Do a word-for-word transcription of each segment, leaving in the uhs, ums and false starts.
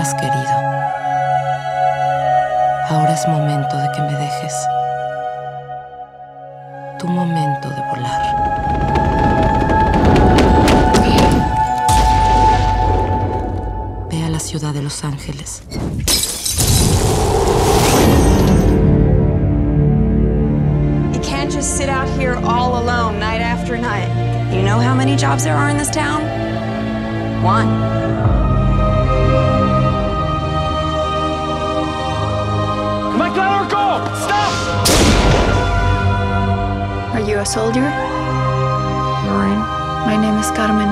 has querido. Ahora es momento de que me dejes. Tu momento de volar. Ve a la ciudad de Los Ángeles. You can't just sit out here all alone night after night. You know how many jobs there are in this town? One. Mike, let her go! Stop! Are you a soldier? Marine. My name is Carmen.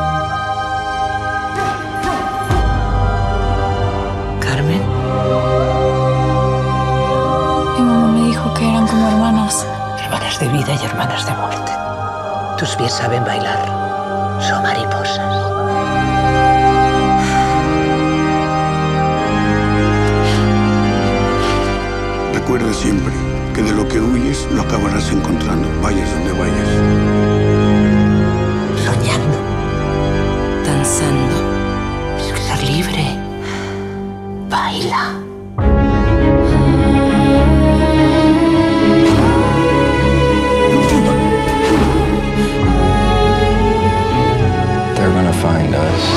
Carmen. Mi mamá me dijo que eran como hermanas. Hermanas de vida y hermanas de muerte. Tus pies saben bailar. Son mariposas. Recuerda siempre que de lo que huyes lo acabarás encontrando, vayas donde vayas. Soñando. Danzando. Es que ser libre. Baila. They're gonna find us.